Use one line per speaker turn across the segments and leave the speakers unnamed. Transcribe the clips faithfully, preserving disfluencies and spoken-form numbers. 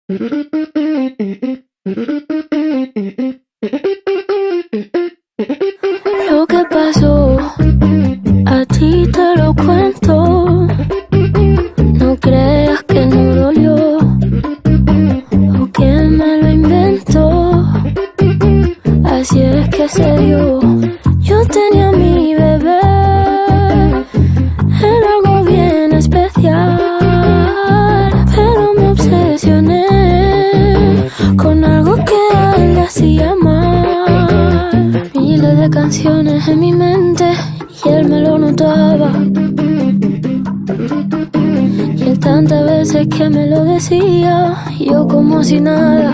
Lo que pasó, a ti te lo cuento. No creas que no dolió o que me lo inventó. Así es que se dio. Yo tenía mi bebé, era algo bien especial, pero me obsesioné con algo que a él le hacía mal. Miles de canciones en mi mente y él me lo notaba. Y él tantas veces que me lo decía, yo como si nada.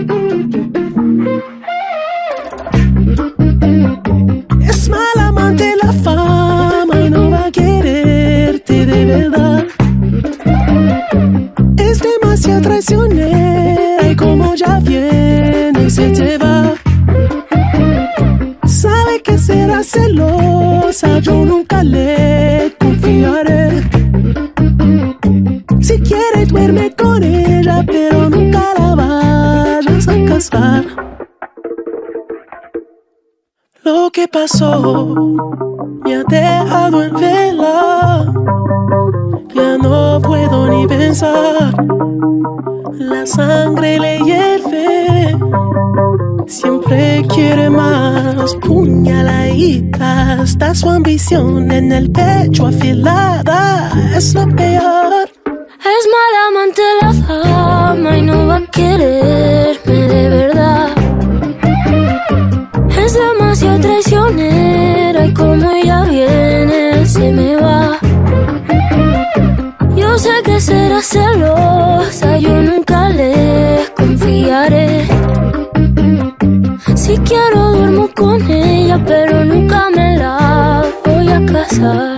Es mal amante la fama y no va a quererte de verdad. Es demasiado traicionera y como ya viene se te va. Sabe que será celosa, yo nunca le confiaré. Si quiere duerme con ella, pero nunca la vayas a casar. Lo que pasó me ha dejado en vela. Ya no puedo ni pensar. La sangre le hierve. Siempre quiere más. Puñaladita. Está su ambición en el pecho afilada. Es lo peor.
Es mala amante la fama y no va a quererme de verdad. Es demasiado traicionera y como ella viene se me va. Yo sé que será celosa, yo nunca le confiaré. Si quiero duermo con ella, pero nunca me la voy a casar.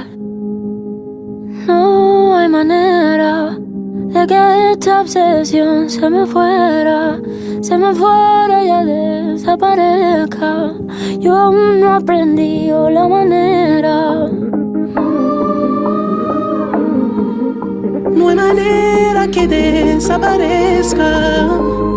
No hay manera de que esta obsesión se me fuera, se me fuera y ya desaparezca. Yo aún no aprendí la manera.
No hay manera que desaparezca.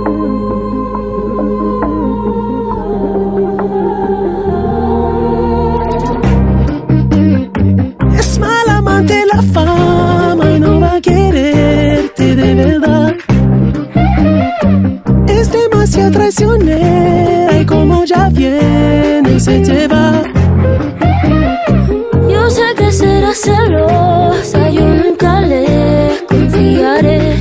Es mal amante la fama y no va a quererte de verdad. Es demasiado traicionera y como ya viene se te va.
Yo sé que será celosa, yo nunca le confiaré.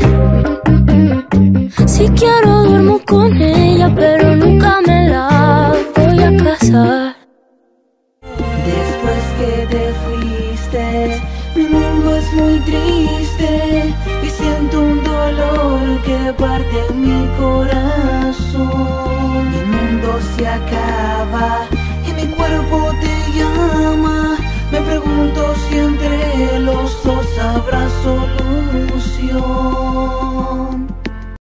Si quiero duermo con ella, pero nunca me la voy a casar.
Después que te fuiste, mi mundo es muy triste y siento un dolor que parte en mi corazón. Mi mundo se acaba